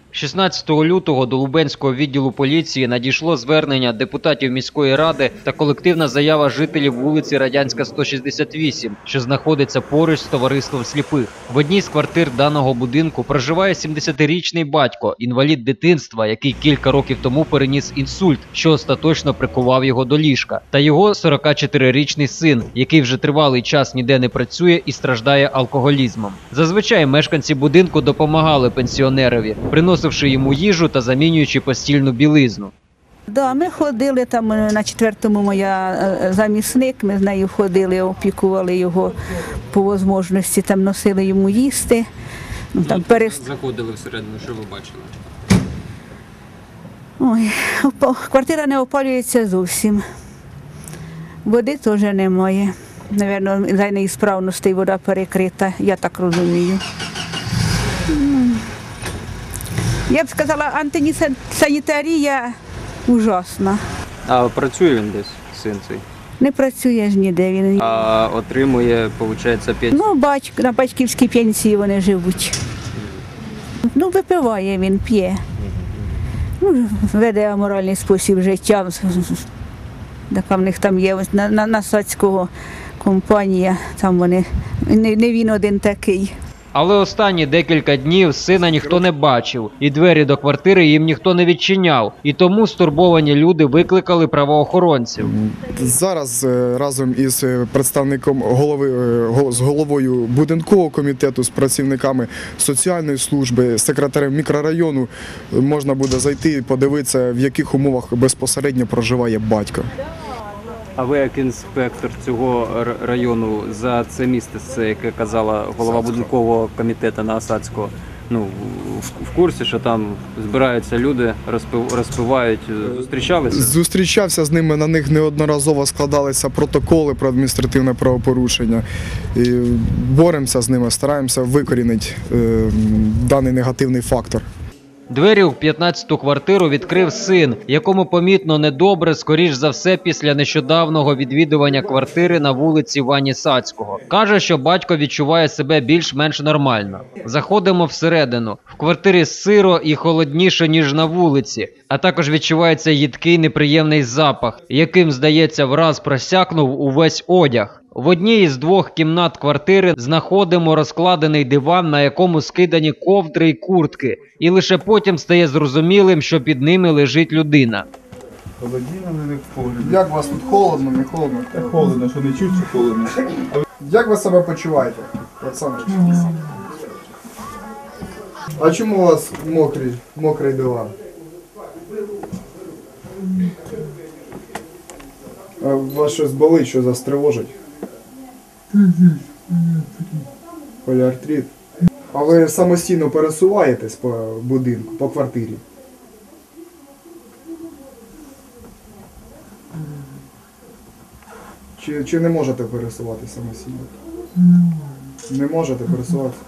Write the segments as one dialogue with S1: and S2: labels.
S1: 16 лютого до Лубенського відділу поліції надійшло звернення депутатів міської ради та колективна заява жителів вулиці Радянська, 168, що знаходиться поруч з товариством сліпих. В одній з квартир даного будинку проживає 70-річний батько, інвалід дитинства, який кілька років тому переніс інсульт, що остаточно прикував його до ліжка, та його 44-річний син, який вже тривалий час ніде не працює і страждає алкоголізмом. Зазвичай мешканці будинку допомагали пенсіонерові, приносивши йому їжу та замінюючи постільну білизну.
S2: Да, ми ходили там на 4-му, моя замісник, ми з нею ходили, опікували його по можливості, там носили йому їсти.
S1: Заходили всередину, що ви бачили?
S2: Ой, квартира не опалюється зовсім. Води теж немає. Навірно, за неісправності вода перекрита, я так розумію. Я б сказала, антисанітарія ужасна.
S1: А працює він десь, син цей?
S2: Не працює ж ніде він.
S1: А отримує, виходить, пенсію?
S2: Ну, на батьківській пенсії вони живуть. Ну, випиває він, п'є. Ну, веде аморальний спосіб життя. Така в них там є, ось на Сацького компанія, там вони, не він один такий.
S1: Але останні декілька днів сина ніхто не бачив, і двері до квартири їм ніхто не відчиняв. І тому стурбовані люди викликали правоохоронців.
S3: Зараз разом із представником з головою будинкового комітету, з працівниками соціальної служби, секретарем мікрорайону можна буде зайти і подивитися, в яких умовах безпосередньо проживає батько.
S1: А ви як інспектор цього району за це місце, яке казала голова будинкового комітету на Осадського, в курсі, що там збираються люди, розпивають, зустрічалися?
S3: Зустрічався з ними, на них неодноразово складалися протоколи про адміністративне правопорушення. І боремося з ними, стараємося викорінити даний негативний фактор.
S1: Двері в 15-ту квартиру відкрив син, якому помітно недобре, скоріш за все, після нещодавнього відвідування квартири на вулиці Вані Сацького. Каже, що батько відчуває себе більш-менш нормально. Заходимо всередину. В квартирі сиро і холодніше, ніж на вулиці, а також відчувається їдкий неприємний запах, яким, здається, враз просякнув увесь одяг. В одній із двох кімнат квартири знаходимо розкладений диван, на якому скидані ковдри й куртки. І лише потім стає зрозумілим, що під ними лежить людина.
S3: Як у вас тут холодно, не холодно?
S4: Холодно, що не чуть, що холодно.
S3: Як ви себе почуваєте, Олександр? А чому у вас мокрий диван? А вас щось болить, що застревожить? Поліартрит. А ви самостійно пересуваєтесь по будинку, по квартирі? Чи не можете пересуватися самостійно? Не можете пересуватися?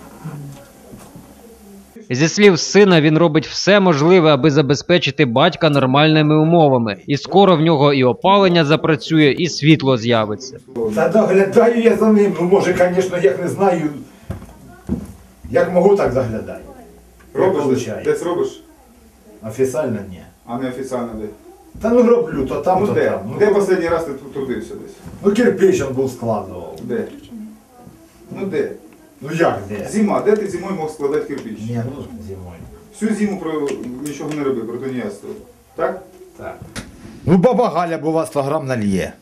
S1: Зі слів сина, він робить все можливе, аби забезпечити батька нормальними умовами. І скоро в нього і опалення запрацює, і світло з'явиться.
S4: Та доглядаю я за ним, може, звісно, як не знаю, як можу, так заглядаю.
S5: Робиш? Десь робиш?
S4: Офіційно ні.
S5: А не офіційно де?
S4: Та роблю, то там, то
S5: Де?
S4: там.
S5: Де останній раз ти тут трудився десь?
S4: Кирпич він був складував.
S5: Де? Де?
S4: Ну як де?
S5: Зима. Де ти зимою мог складати кирпич?
S4: Ні, зимою.
S5: Всю зиму нічого не робив, про тунеядство. Так?
S4: Так. Ну баба Галя була 100 грам нальє.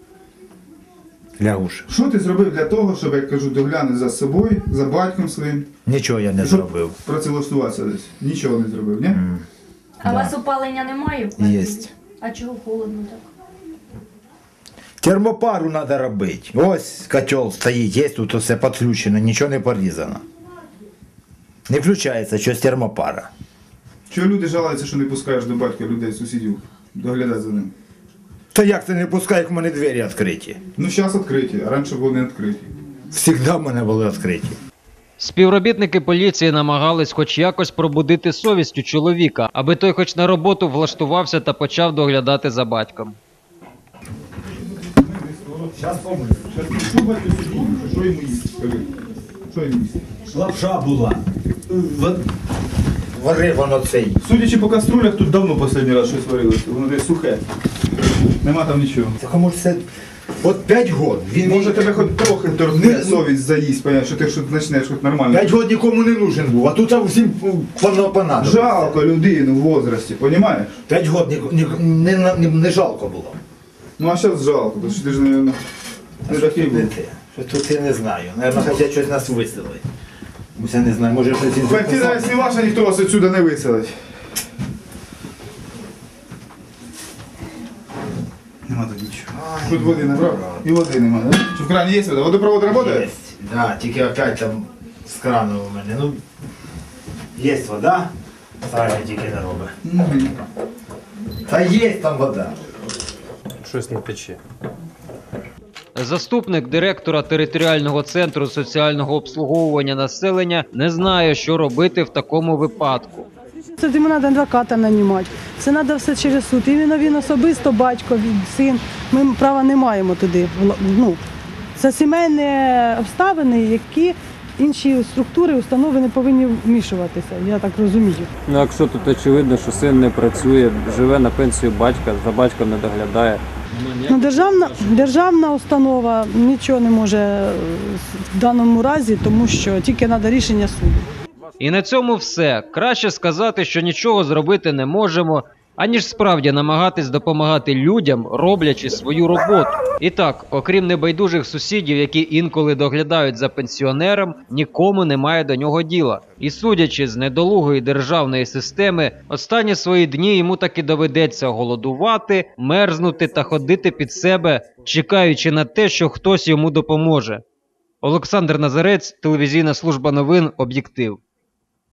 S4: Лягуш.
S5: Що ти зробив для того, щоб, як кажу, доглянути за собою, за батьком своїм?
S4: Нічого я не зробив.
S5: Працевлаштуватися десь. Нічого не зробив, ні?
S6: А у вас опалення немає в квартирі?
S4: Єсть.
S6: А чого холодно так?
S4: Термопару треба робити. Ось котел стоїть, є тут все підключено, нічого не порізано. Не включається щось термопара.
S5: Чого люди жалуються, що не пускаєш до батька людей, сусідів, доглядати за ним?
S4: Та як ти не пускаєш, як в мене двері відкриті?
S5: Ну, зараз відкриті, а раніше були не відкриті.
S4: Всігда в мене були відкриті.
S1: Співробітники поліції намагались хоч якось пробудити совість у чоловіка, аби той хоч на роботу влаштувався та почав доглядати за батьком.
S4: Зараз помилю.
S5: Що батько сидів? Що йому їсти? Скажи. Що йому їсти?
S4: Лапша була. вари воно цей.
S5: Судячи по каструлях, тут давно останній раз щось варилося. Воно десь сухе. Нема там нічого.
S4: Це кому ж це. От 5 років. Він
S5: Може тебе хоч трохи торкне совість заїсть, понятно, що ти щось почнеш хоч нормально.
S4: 5 років нікому не нужен був, а тут всім понадобилось.
S5: Жалко людину в возрасті, розумієш?
S4: 5 років не жалко було.
S5: Ну а зараз жалко, тому що ти ж, мабуть, не такий був.
S4: Що тут я не знаю. Наверно, хочуть щось нас виселити. Я не знаю, може щось із
S5: Квартира, якщо ваша, ніхто вас відсюди не виселить. Нема тут нічого. Тут води набрав? І води нема, так? Чи в крані є вода? Водопровод працює?
S4: Есть. Да, тільки опять там з крану у мене. Ну, є вода, Саня тільки не робить. Та є там вода.
S7: Щось не тече.
S1: Заступник директора територіального центру соціального обслуговування населення не знає, що робити в такому випадку.
S8: Це йому треба адвоката нанімати. Це треба все через суд. Іменно він особисто, батько, син. Ми права не маємо туди. Ну, це сімейні обставини, які інші структури, установи не повинні вмішуватися, я так розумію.
S7: Ну, якщо тут очевидно, що син не працює, живе на пенсію батька, за батьком не доглядає.
S8: Ну, державна установа нічого не може в даному разі, тому що тільки треба рішення суду.
S1: І на цьому все. Краще сказати, що нічого зробити не можемо, аніж справді намагатись допомагати людям, роблячи свою роботу. І так, окрім небайдужих сусідів, які інколи доглядають за пенсіонером, нікому немає до нього діла. І судячи з недолугої державної системи, останні свої дні йому таки доведеться голодувати, мерзнути та ходити під себе, чекаючи на те, що хтось йому допоможе. Олександр Назарець, телевізійна служба новин «Об'єктив».